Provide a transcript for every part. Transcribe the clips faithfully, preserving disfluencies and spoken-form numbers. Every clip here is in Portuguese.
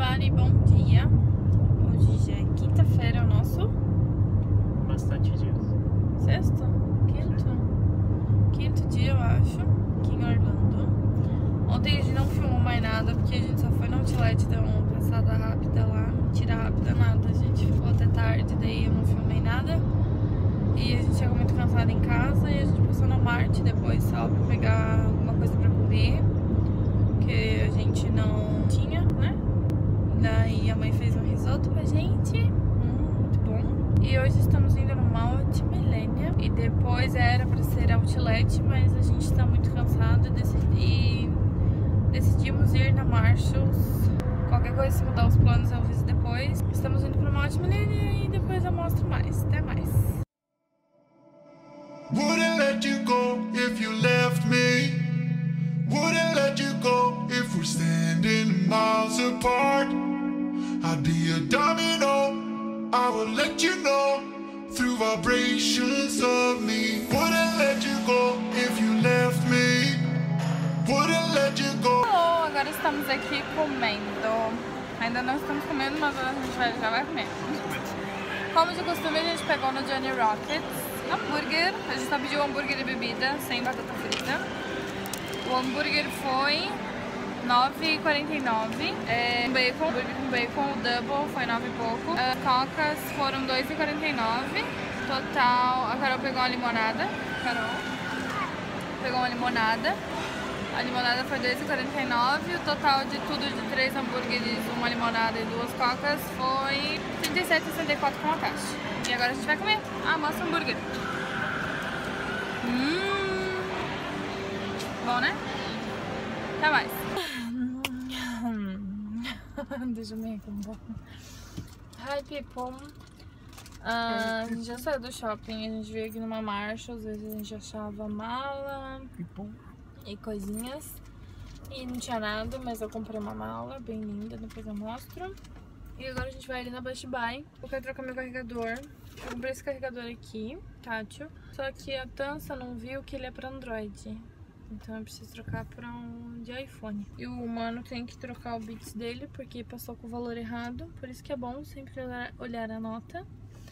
everybody, bom dia. Hoje já é quinta-feira, é o nosso... Bastante dias. Sexto? Quinto? Quinto dia, eu acho, aqui em Orlando. Ontem a gente não filmou mais nada, porque a gente só foi no outlet, deu uma passada rápida lá. Mentira rápida, nada. A gente ficou até tarde, daí eu não filmei nada. E a gente chegou muito cansado em casa e a gente passou na Mart depois só pra pegar alguma coisa pra comer, que a gente não tinha, né? Daí a mãe fez um risoto pra gente, hum, muito bom. E hoje estamos indo no Mall de Millennium. E depois era pra ser outlet, mas a gente tá muito cansado e, decidi, decidimos ir na Marshalls. Qualquer coisa, se mudar os planos eu aviso depois. Estamos indo pro Mall de Millennium e depois eu mostro mais. Até mais. Wouldn't let you go if you left me. Wouldn't let you go if we're standing miles apart. I'd be a domino, I would let you know through vibrations of me. Wouldn't let you go if you left me. Wouldn't let you go. Alô, agora estamos aqui comendo. Ainda não estamos comendo, mas a gente vai, já vai comer. Como de costume, a gente pegou no Johnny Rockets hambúrguer. A gente só pediu hambúrguer e bebida, sem batata frita. O hambúrguer foi nove e quarenta e nove. É, bacon, hambúrguer com bacon, o double foi nove e pouco. As cocas foram dois e quarenta e nove. Total, a Carol pegou uma limonada. Carol pegou uma limonada. A limonada foi dois e quarenta e nove. O total de tudo de três hambúrgueres, uma limonada e duas cocas foi trinta e sete e sessenta e quatro com a caixa. E agora a gente vai comer. Ah, mostra o hambúrguer. Hum. Bom, né? Até mais. Deixa eu ver como bom. Hi, people. Uh, a gente já saiu do shopping. A gente veio aqui numa marcha. Às vezes a gente achava mala e coisinhas. E não tinha nada, mas eu comprei uma mala bem linda. Depois eu mostro. E agora a gente vai ali na Best Buy. Eu quero trocar meu carregador. Eu comprei esse carregador aqui, tátil. Só que a Tança não viu que ele é pra Android. Então eu preciso trocar pra um de iPhone. E o mano tem que trocar o Beats dele, porque passou com o valor errado. Por isso que é bom sempre olhar a nota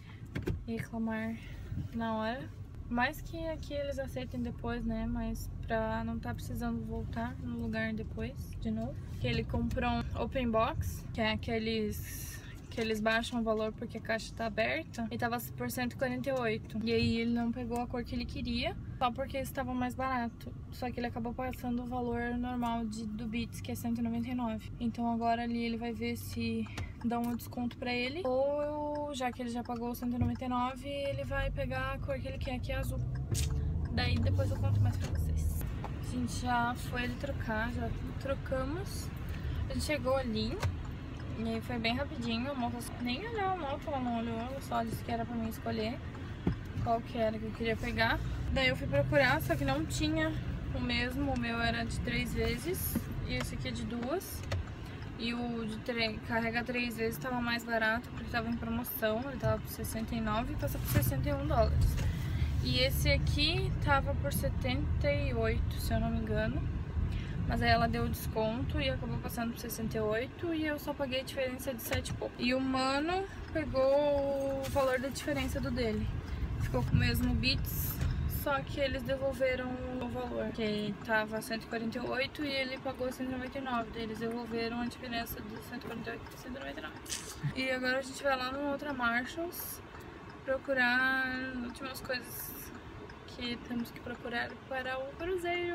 e reclamar na hora. Mais que aqui eles aceitem depois, né? Mas pra não tá precisando voltar no lugar depois, de novo. Que ele comprou um Open Box, que é aqueles que eles baixam o valor porque a caixa tá aberta. E tava por cento e quarenta e oito. E aí ele não pegou a cor que ele queria, só porque estava mais barato. Só que ele acabou passando o valor normal de, do Beats, que é cento e noventa e nove. Então agora ali ele vai ver se dá um desconto pra ele, ou já que ele já pagou cento e noventa e nove, ele vai pegar a cor que ele quer, que é azul. Daí depois eu conto mais pra vocês. A gente já foi ali trocar, já trocamos. A gente chegou ali e aí foi bem rapidinho. A moça nem olhou a nota, ela não olhou, ela só disse que era pra mim escolher qual que era que eu queria pegar. Daí eu fui procurar, só que não tinha o mesmo. O meu era de três vezes e esse aqui é de duas. E o de três, carrega três vezes estava mais barato porque estava em promoção. Ele tava por sessenta e nove e passou por sessenta e um dólares. E esse aqui tava por setenta e oito, se eu não me engano. Mas aí ela deu desconto e acabou passando por sessenta e oito e eu só paguei a diferença de sete e pouco. E o mano pegou o valor da diferença do dele. Ficou com o mesmo Beats, só que eles devolveram o valor, que tava cento e quarenta e oito e ele pagou cento e noventa e nove. Daí eles devolveram a diferença de cento e quarenta e oito para cento e noventa e nove. E agora a gente vai lá numa outra Marshalls procurar as últimas coisas que temos que procurar para o cruzeiro.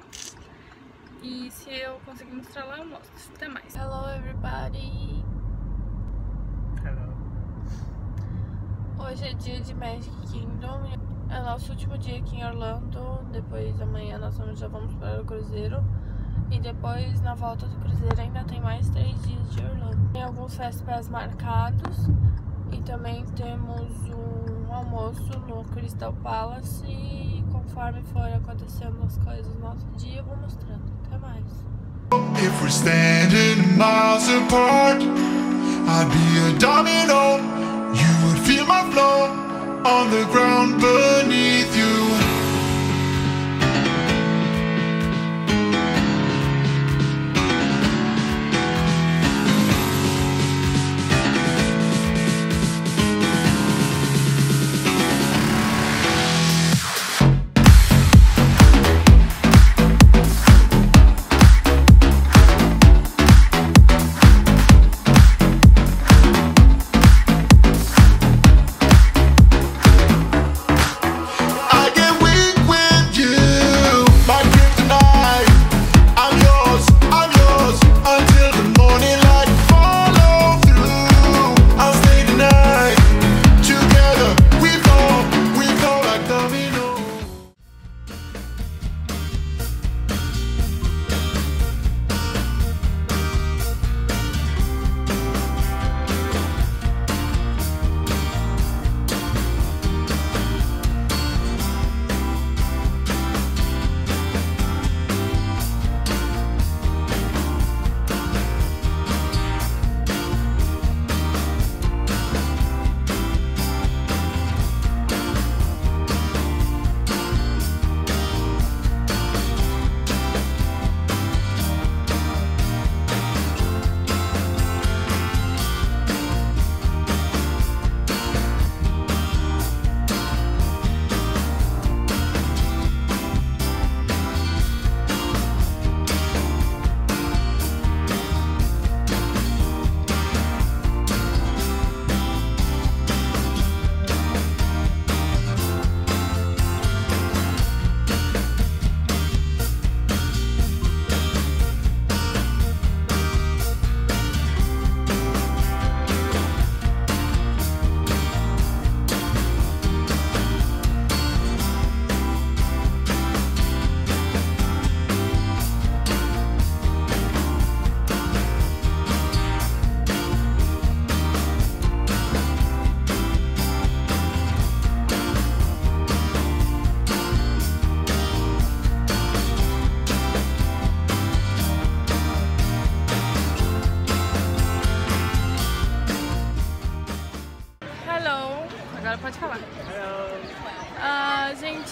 E se eu conseguir mostrar lá, eu mostro. Até mais. Hello, everybody! Hello. Hoje é dia de Magic Kingdom. É nosso último dia aqui em Orlando. Depois, amanhã, nós vamos, já vamos para o cruzeiro. E depois, na volta do cruzeiro, ainda tem mais três dias de Orlando. Tem alguns fast pass marcados. E também temos um almoço no Crystal Palace. E conforme for acontecendo as coisas no nosso dia, eu vou mostrando. Até mais. If we're standing miles apart, I'd be a domino. You would feel my flow on the ground beneath you.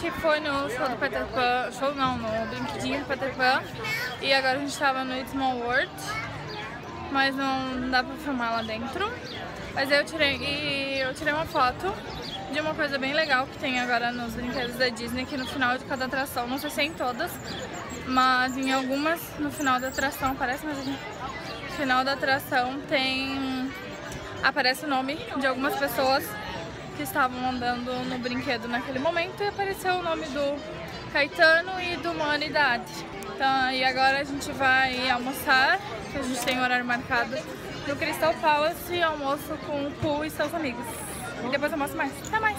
gente foi no show do Peter Pan, show não, no brinquedinho do Peter Pan. E agora a gente tava no It's Small World, mas não dá pra filmar lá dentro. Mas eu tirei, e eu tirei uma foto de uma coisa bem legal que tem agora nos brinquedos da Disney, que no final de cada atração, não sei se é em todas, mas em algumas, no final da atração, parece, mas no final da atração tem, aparece o nome de algumas pessoas que estavam andando no brinquedo naquele momento, e apareceu o nome do Caetano e do Mano e da Adi. Então, e agora a gente vai almoçar, que a gente tem um horário marcado no Crystal Palace, e almoço com o Pooh e seus amigos. E depois eu mostro mais. Até mais!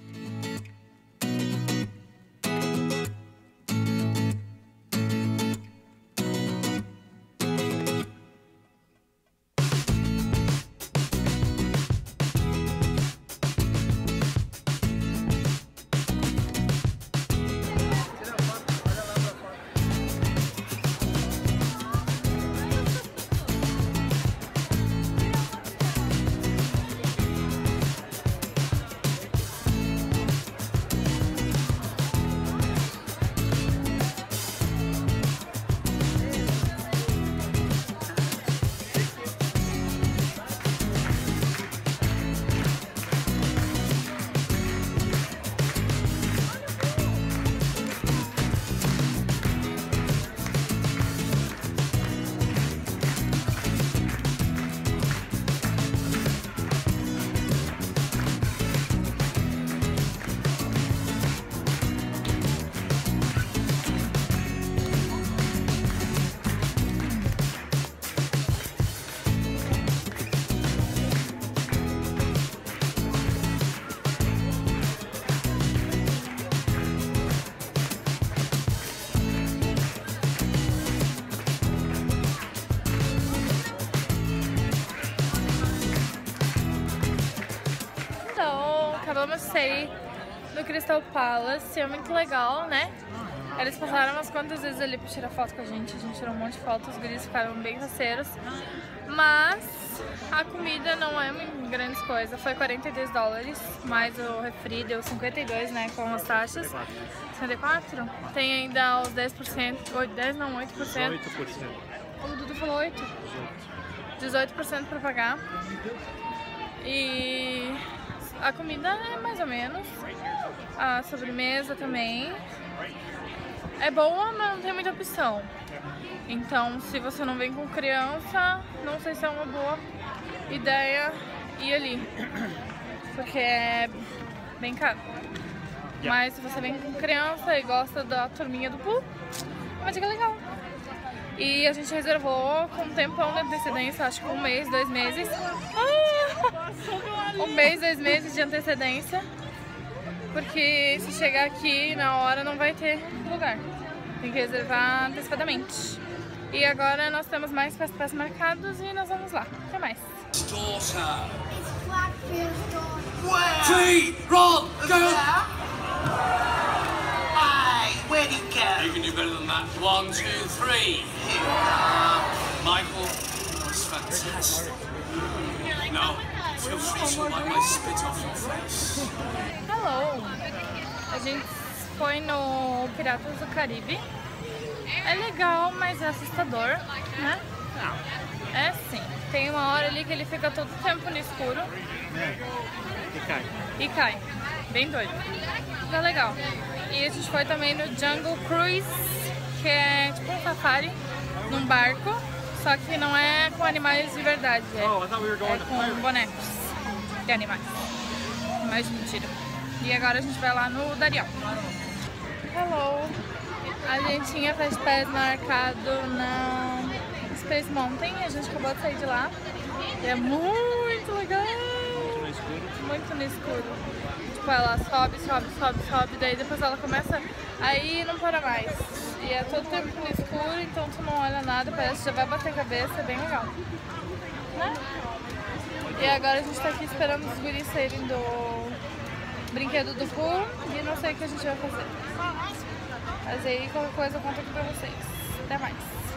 Acabamos de sair do Crystal Palace, é muito legal, né? Eles passaram umas quantas vezes ali pra tirar foto com a gente, a gente tirou um monte de fotos, os guris ficaram bem faceiros. Mas a comida não é grandes coisas, foi quarenta e dois dólares, mais o refri deu cinquenta e dois, né, com as taxas. cinquenta e quatro? Tem ainda os dez por cento, dez não, oito por cento. dezoito por cento. O Dudu falou oito? dezoito por cento pra pagar. E a comida é mais ou menos, a sobremesa também é boa, mas não tem muita opção. Então, se você não vem com criança, não sei se é uma boa ideia ir ali, porque é bem caro. Mas se você vem com criança e gosta da turminha do Pooh, é uma dica legal. E a gente reservou com um tempão de antecedência, acho que um mês, dois meses. Ah, um mês, dois meses de antecedência. Porque se chegar aqui na hora não vai ter lugar. Tem que reservar antecipadamente. E agora nós temos mais festas marcados e nós vamos lá. Até mais. Three, Ron, go! Where'd he go? You can do better than that. One, two, three. Michael, that's fantastic. No, feel free to wipe my spit off your face. Hello! A gente foi no Piratas do Caribe. É legal, mas é assustador, né? É sim. Tem uma hora ali que ele fica todo o tempo no escuro. E cai. E cai. Bem doido. Mas é legal. E a gente foi também no Jungle Cruise, que é tipo um safari num barco, só que não é com animais de verdade, é, é com bonecos de animais, mas de mentira. E agora a gente vai lá no Darial. Hello! A gente tinha Fast Pass marcado na Space Mountain, a gente acabou de sair de lá. E é muito legal! Muito no escuro. Muito no escuro. Tipo, ela sobe, sobe, sobe, sobe, daí depois ela começa a ir e não para mais. E é todo tempo no escuro, então tu não olha nada, parece que já vai bater a cabeça, é bem legal. Né? E agora a gente tá aqui esperando os guris saírem do brinquedo do Pooh e não sei o que a gente vai fazer. Mas aí qualquer coisa eu conto aqui pra vocês. Até mais.